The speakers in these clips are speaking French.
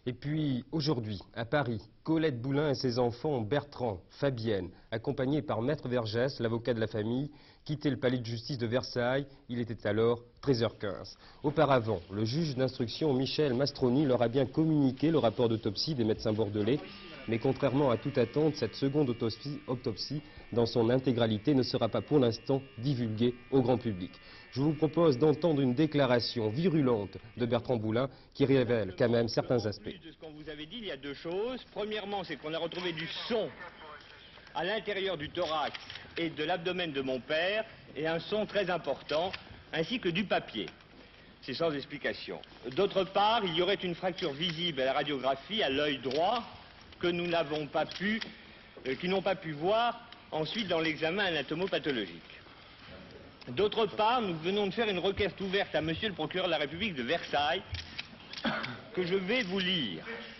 Et puis aujourd'hui, à Paris, Colette Boulin et ses enfants Bertrand, Fabienne, accompagnés par Maître Vergès, l'avocat de la famille, quittaient le palais de justice de Versailles. Il était alors 13h15. Auparavant, le juge d'instruction Michel Mastroni leur a bien communiqué le rapport d'autopsie des médecins bordelais. Mais contrairement à toute attente, cette seconde autopsie, dans son intégralité, ne sera pas pour l'instant divulguée au grand public. Je vous propose d'entendre une déclaration virulente de Bertrand Boulin qui révèle quand même certains aspects. En plus de ce qu'on vous avait dit, il y a deux choses. Premièrement, c'est qu'on a retrouvé du son à l'intérieur du thorax et de l'abdomen de mon père, et un son très important, ainsi que du papier. C'est sans explication. D'autre part, il y aurait une fracture visible à la radiographie, à l'œil droit, que nous n'avons pas pu, qu'ils n'ont pas pu voir ensuite dans l'examen anatomopathologique. D'autre part, nous venons de faire une requête ouverte à monsieur le procureur de la République de Versailles, que je vais vous lire.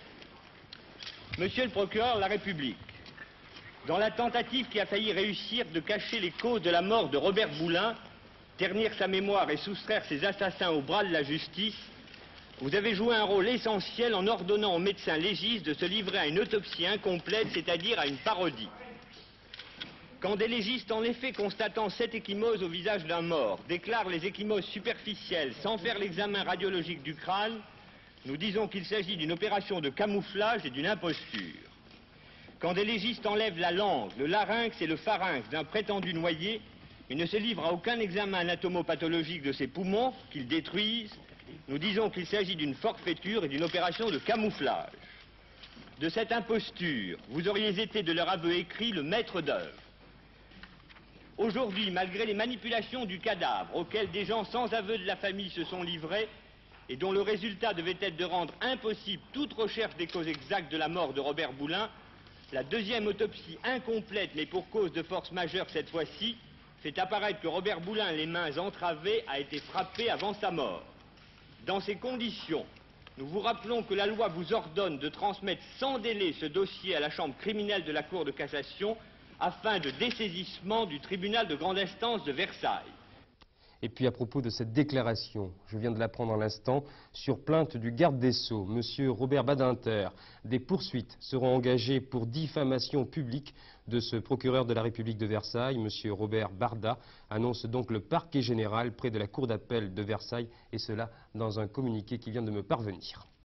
Monsieur le procureur de la République, dans la tentative qui a failli réussir de cacher les causes de la mort de Robert Boulin, ternir sa mémoire et soustraire ses assassins aux bras de la justice, vous avez joué un rôle essentiel en ordonnant aux médecins légistes de se livrer à une autopsie incomplète, c'est-à-dire à une parodie. Quand des légistes, en effet, constatant 7 ecchymoses au visage d'un mort, déclarent les ecchymoses superficielles sans faire l'examen radiologique du crâne, nous disons qu'il s'agit d'une opération de camouflage et d'une imposture. Quand des légistes enlèvent la langue, le larynx et le pharynx d'un prétendu noyé, ils ne se livrent à aucun examen anatomopathologique de ses poumons qu'ils détruisent, nous disons qu'il s'agit d'une forfaiture et d'une opération de camouflage. De cette imposture, vous auriez été de leur aveu écrit le maître d'œuvre. Aujourd'hui, malgré les manipulations du cadavre auxquelles des gens sans aveu de la famille se sont livrés et dont le résultat devait être de rendre impossible toute recherche des causes exactes de la mort de Robert Boulin, la deuxième autopsie incomplète, mais pour cause de force majeure cette fois-ci, fait apparaître que Robert Boulin, les mains entravées, a été frappé avant sa mort. Dans ces conditions, nous vous rappelons que la loi vous ordonne de transmettre sans délai ce dossier à la chambre criminelle de la Cour de cassation afin de dessaisissement du tribunal de grande instance de Versailles. Et puis à propos de cette déclaration, je viens de l'apprendre à l'instant, sur plainte du garde des Sceaux, M. Robert Badinter, des poursuites seront engagées pour diffamation publique de ce procureur de la République de Versailles, M. Robert Barda, annonce donc le parquet général près de la cour d'appel de Versailles, et cela dans un communiqué qui vient de me parvenir.